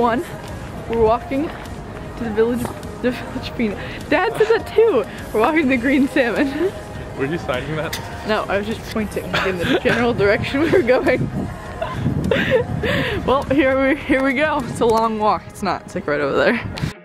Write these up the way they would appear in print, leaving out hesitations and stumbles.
1. We're walking to the village peanut. Dad said that too. We're walking to the green salmon. Were you signing that? No, I was just pointing in the general direction we were going. Well, here we go. It's a long walk. It's not. It's like right over there.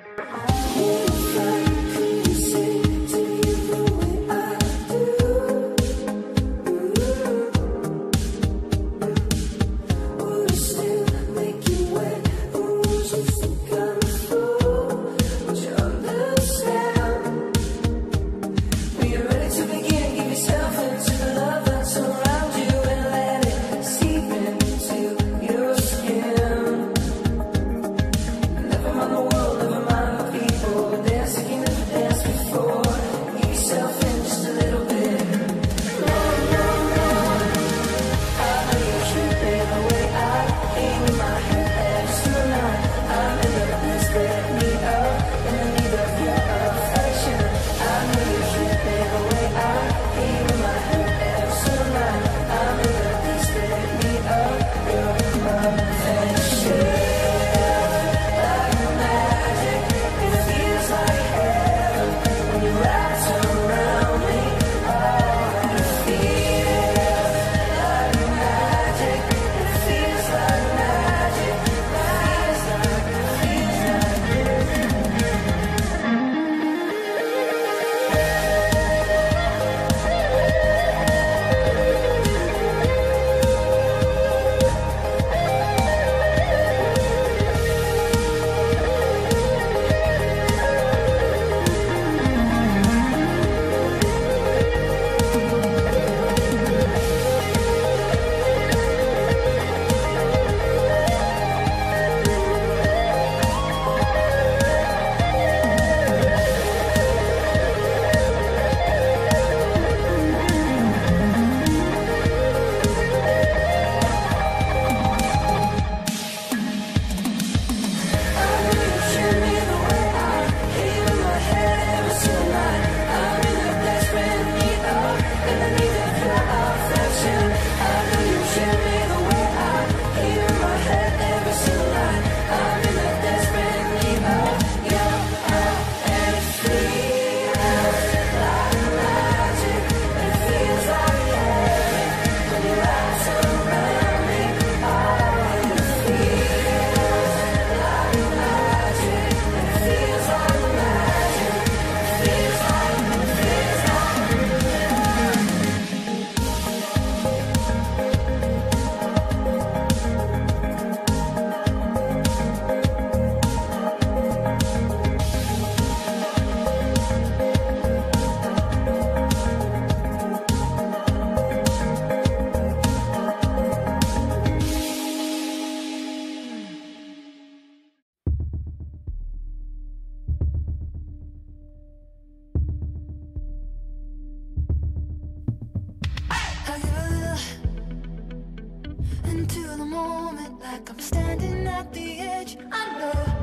Into the moment, like I'm standing at the edge. I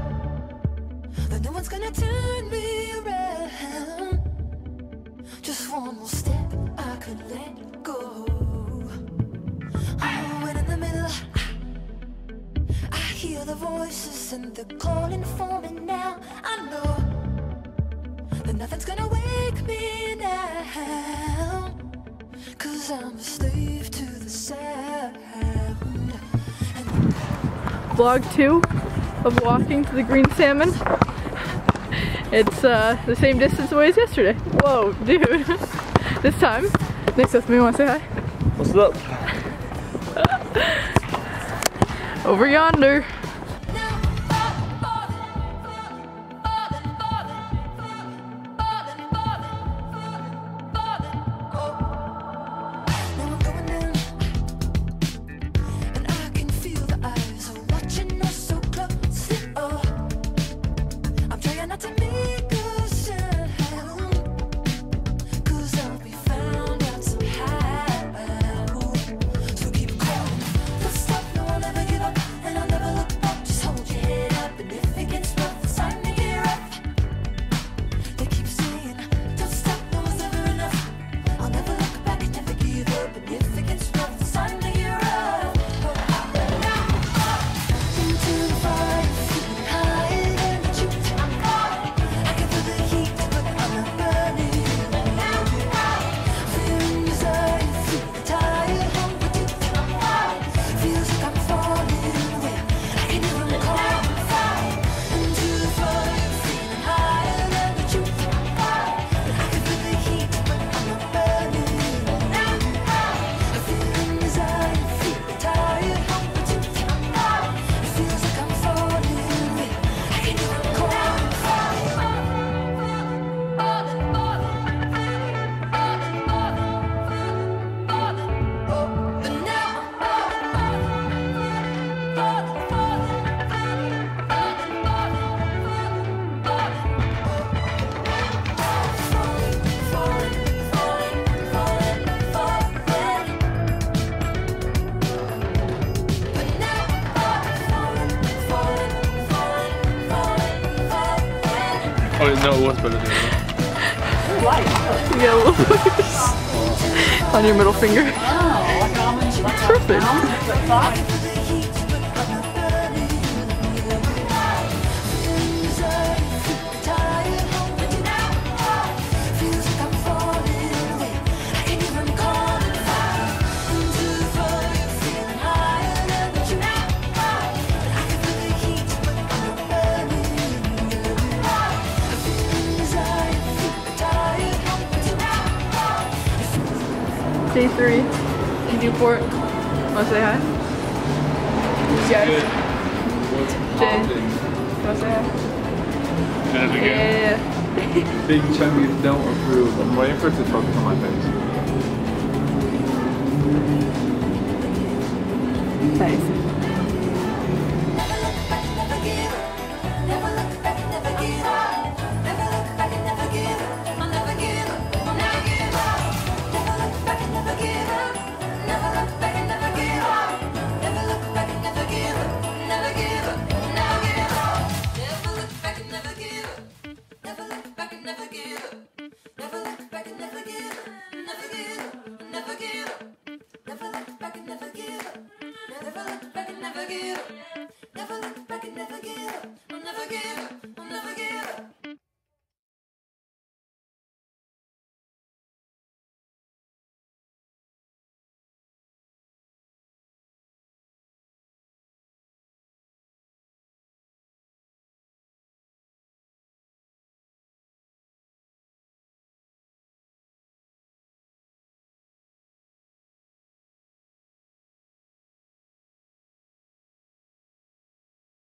know that no one's gonna turn me around. Just one more step, I could let go. Oh, and in the middle, I hear the voices and they're calling for me now. I know that nothing's gonna wake me now, 'cause I'm a slave to the sound. Vlog 2 of walking to the green salmon. It's the same distance away as yesterday. Whoa, dude. This time, next with me, wanna say hi? What's up? Over yonder. Stop, no one ever give up, and I'll never look No, it was better than that. You get a little voice on your middle finger. It's perfect. Day 3 in Newport. Wanna say hi? Yes. Jay. Wanna say hi? Yeah. Big chunky don't approve. I'm waiting for it to focus on my face. Nice.